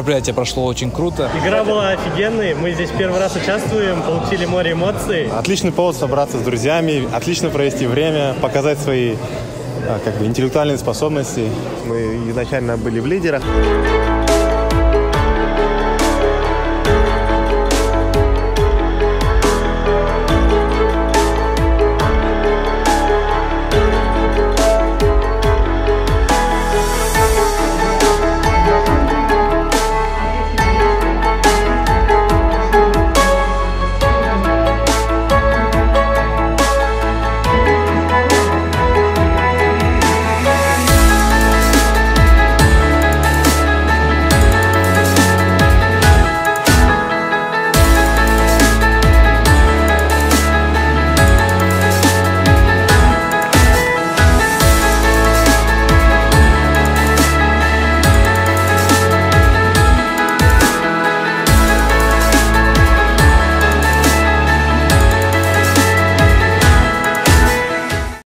Мероприятие прошло очень круто. Игра была офигенной. Мы здесь первый раз участвуем, получили море эмоций. Отличный повод собраться с друзьями, отлично провести время, показать свои интеллектуальные способности. Мы изначально были в лидерах.